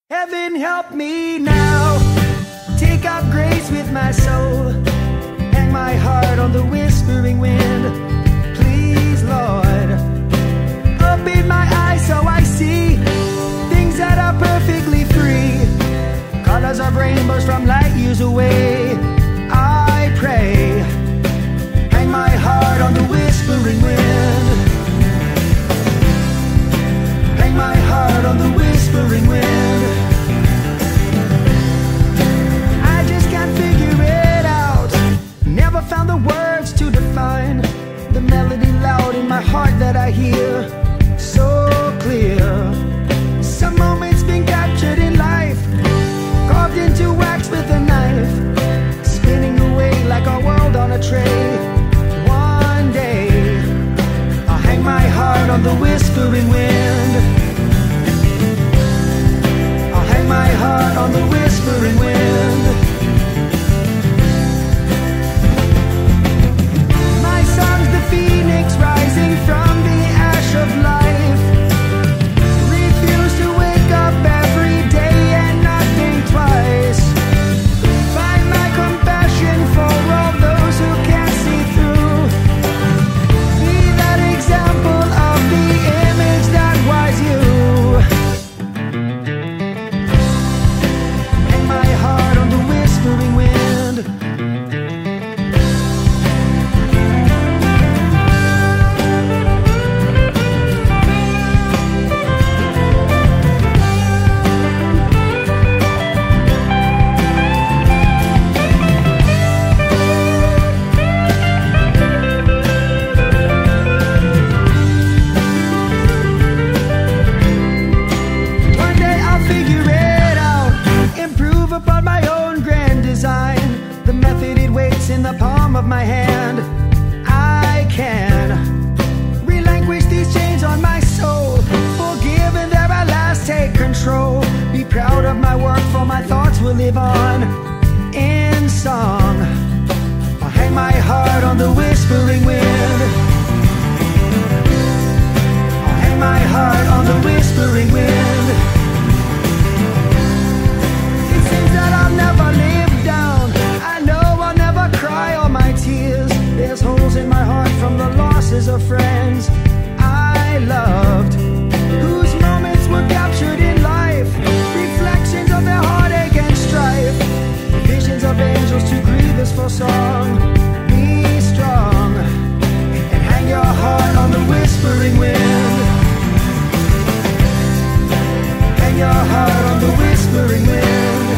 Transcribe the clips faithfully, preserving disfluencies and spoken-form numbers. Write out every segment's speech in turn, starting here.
Heaven help me now, take up grace with my soul, hang my heart on the whispering wind. Please, Lord, open my eyes so I see things that are perfectly free, colors of rainbows from light years away. I pray, hang my heart on the whispering wind, hang my heart on the whispering wind. Never found the words to define the melody loud in my heart that I hear so clear. Some moments been captured in life, carved into wax with a knife, spinning away like our world on a tray. One day I'll hang my heart on the whispering wind, I'll hang my heart on the whispering wind. Phoenix rising from the ash of life, refuse to wake up every day and not think twice. Find my compassion for all those who can't see through. Be that example of the image that was you. Hang my heart on the whispering wind. In the palm of my hand, I can relinquish these chains on my soul, forgive and there at last take control. Be proud of my work, for my thoughts will live on in song. I'll hang my heart on the whispering wind, I'll hang my heart on the whispering wind. It seems that I'll never live down, I know cry all my tears. There's holes in my heart from the losses of friends I loved, whose moments were captured in life, reflections of their heartache and strife, visions of angels too grievous for song. Be strong and hang your heart on the whispering wind, hang your heart on the whispering wind.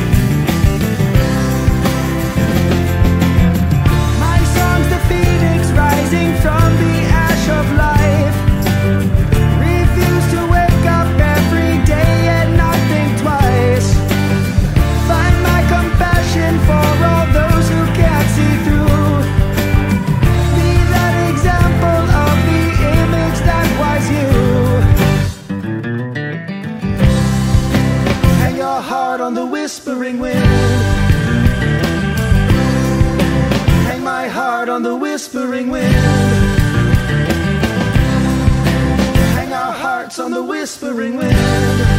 Phoenix rising from the ash of life, refuse to wake up every day and not think twice. Find my compassion for all those who can't see through. Be that example of the image that was you. Hang your heart on the whispering wind, my heart on the whispering wind, hang our hearts on the whispering wind.